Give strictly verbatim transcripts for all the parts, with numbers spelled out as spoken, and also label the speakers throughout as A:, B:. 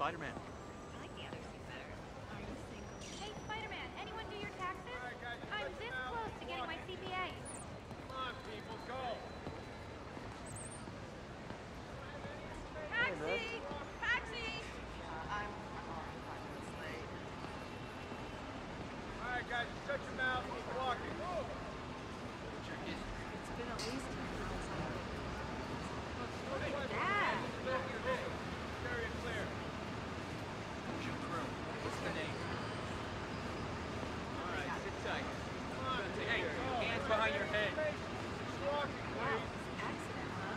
A: Spider-Man.
B: I like the other suit better. Are you single? Hey, Spider-Man, anyone do your taxes?
C: Alright, guys,
B: I'm
C: stretch
B: this
C: them out.
B: close to getting my C P A.
C: Come on, people, go.
B: Taxi! Taxi!
D: I'm already five minutes late.
C: Alright, guys, shut your mouth. Keep walking. Move.
D: It's been at least ten minutes.
B: Look at that!
C: Carry it clear.
A: Who's your crew? What's the name? Alright, sit tight.
C: Come on,
A: Hey,
C: go.
A: hands behind your head.
C: Just walking, please.
D: Accident, huh?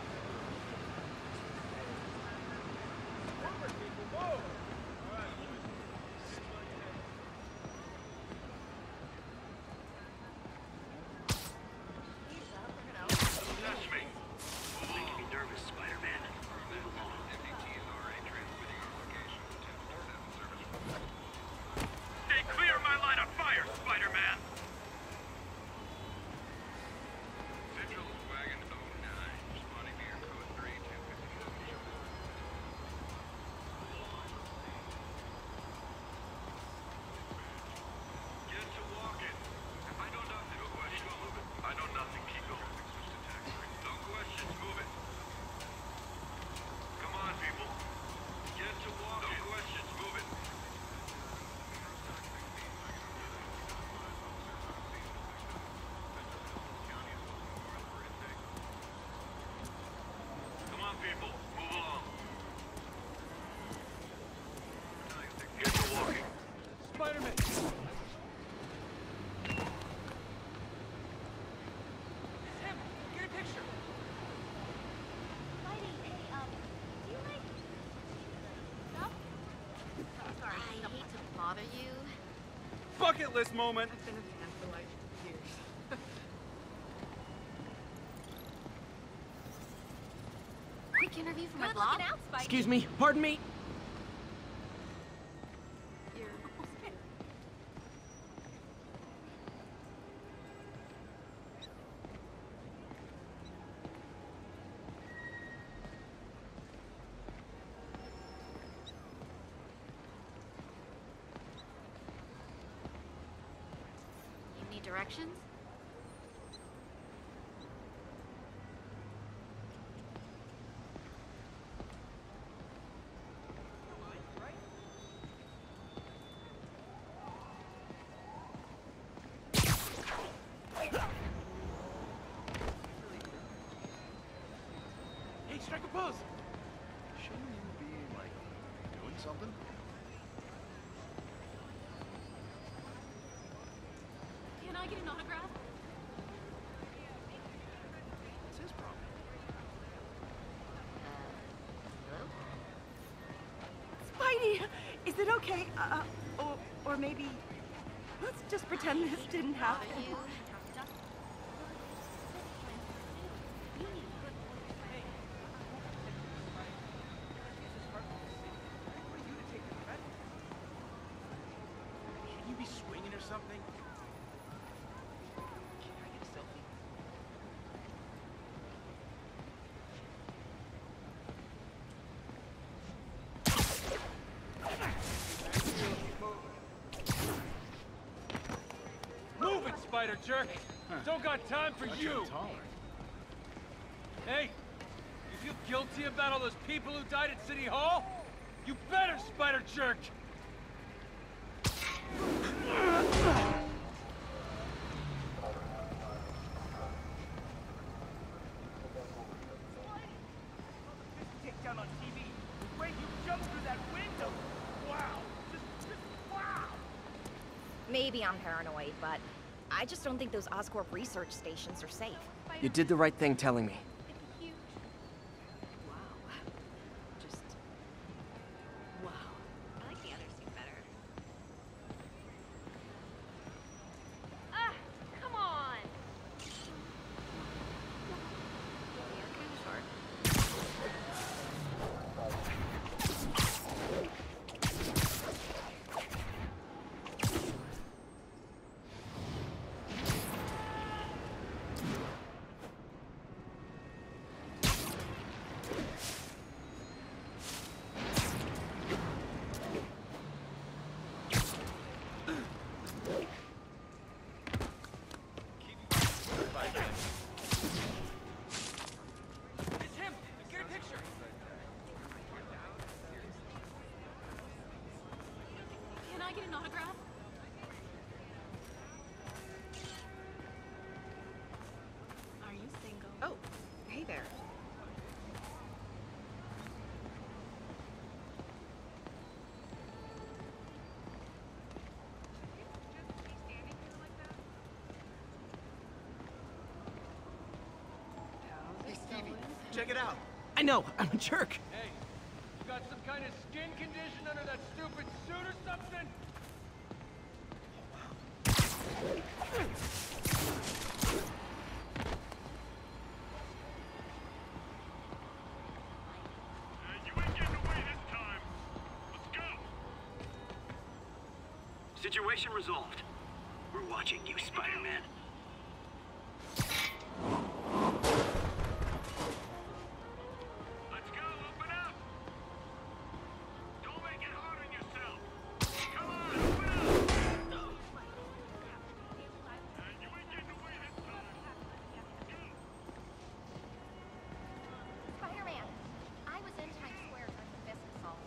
C: Forward, people, move. Alright.
E: That's me. Making me nervous, Spider-Man. Move along. M D T is already transmitting our location to ten forty-seven service. Stay clear of my line of fire, Spider-Man! Central Wagon oh nine, responding to your code three two fifty-seven. Get to walking. I know nothing. No question. Move it. I know nothing. Keep going. No questions. Move it. Come on, people. Get to walking. No questions. Move it. Come on, people. Move along. Get to walking.
C: Spider-Man.
A: Get a picture.
B: Lady, hey, um, do you like... stuff? Sorry,
D: I hate to bother you.
A: Bucket list moment.
D: I've been a fan for like years. Quick interview for my
B: Good
D: blog.
B: looking out, Spike.
A: Excuse me. Pardon me.
D: You're You need directions?
A: Hey, strike a pose.
F: Shouldn't you be, like, doing something?
B: Can I get an autograph?
F: What's his problem?
D: Hello?
G: Spidey, is it okay? Uh, or, or maybe let's just pretend this didn't
D: Bother
G: happen.
D: you?
A: Shouldn't you be swinging or something? Can I get a selfie?
C: Move it, Spider Jerk. Don't got time for
F: Much
C: you.
F: taller.
C: Hey, you feel guilty about all those people who died at City Hall? You better, Spider Jerk.
A: Takedown on T V. Wait, you jumped through that window. Wow. Just, just wow.
H: Maybe I'm paranoid, but I just don't think those Oscorp research stations are safe.
A: You did the right thing telling me.
B: It's huge.
D: Wow. Just wow.
B: I like the other suit better. Ah, come on!
D: You're kind of short.
I: check it out.
J: I know, I'm a jerk.
C: Hey, you got some kind of skin condition under that stupid suit or something?
E: You ain't getting away this time. Let's go. Situation resolved. We're watching you, Spider-Man. Let's go, open up! Don't make it hard on yourself! Come on, open up! Uh, you ain't getting away this time! Go!
H: Spider-Man, I was in Times Square during the Fisk assault.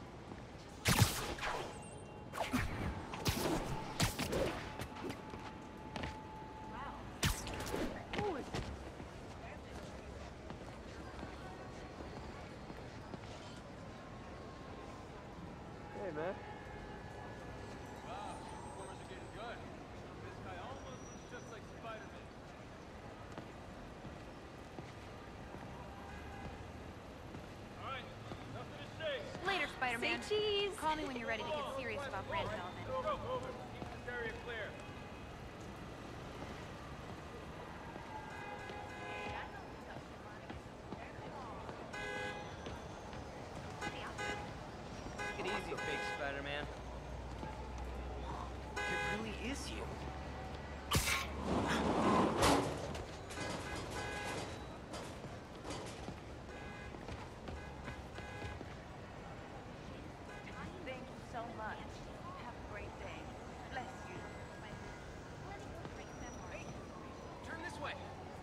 I: Hey, man.
C: Wow, performers are getting good. This guy almost looks just like Spider-Man. All right, nothing to say.
B: Later, Spider-Man.
G: Say cheese.
B: Call me when you're ready to get serious about brand development.
C: Go, go, move it. Keep this area clear.
J: Take it easy, fake Spider-Man. It really is you.
G: Thank you so much. Have a great day. Bless you.
J: Turn this way.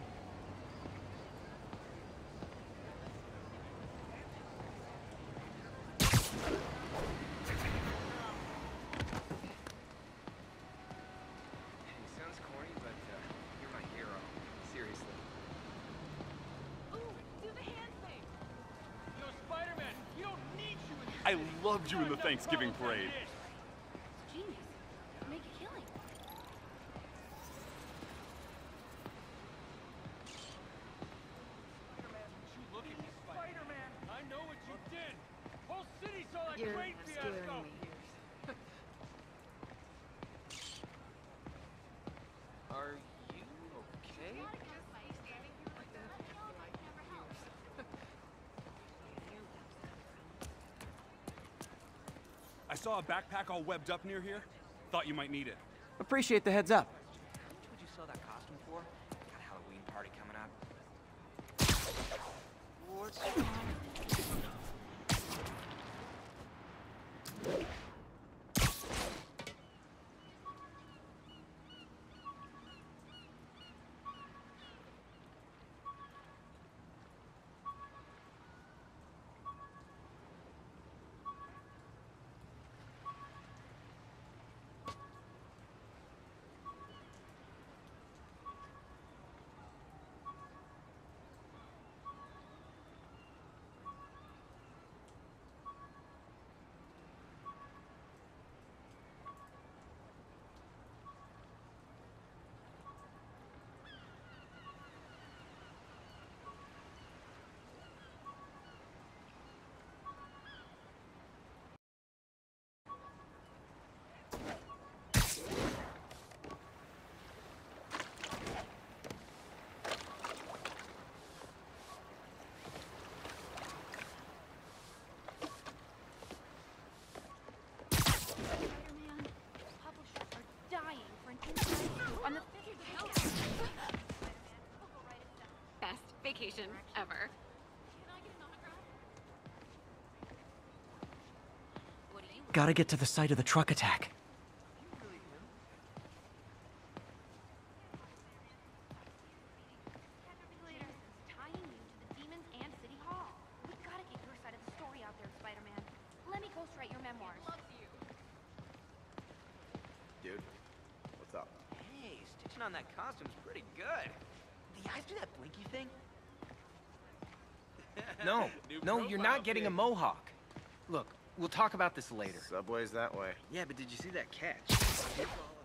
J: It sounds corny, but uh, you're my hero. Seriously.
B: Ooh, do the hand thing.
C: Yo, Spider-Man, we don't need you in this
F: I
C: city.
F: loved you in the
C: Enough
F: Thanksgiving
C: problems as
F: parade.
C: it is.
B: It's genius. Make a killing.
C: You look at me, Spider-Man. I know what you did. Whole city saw that
G: You're
C: train fiasco.
G: scaring me.
J: Are you okay?
F: I saw a backpack all webbed up near here. Thought you might need it.
J: Appreciate the heads up. How much would you sell that costume for? Got a Halloween party coming up. What's going on?
B: Spider-Man, publishers are dying for an inside scoop on the figure out.
K: Best vacation ever.
B: Can I get an autograph? What do you
J: Gotta get to the site of the truck attack.
B: later? Tying you to the demons and City Hall. We gotta get your side of the story out there, Spider-Man. Let me ghostwrite your memoirs.
I: Dude, what's up?
J: Hey, stitching on that costume's pretty good. The eyes do that blinky thing? No,
F: New
J: no, you're
F: profile
J: not getting a
F: pic.
J: mohawk. Look, we'll talk about this later.
I: Subway's that way.
J: Yeah, but did you see that catch?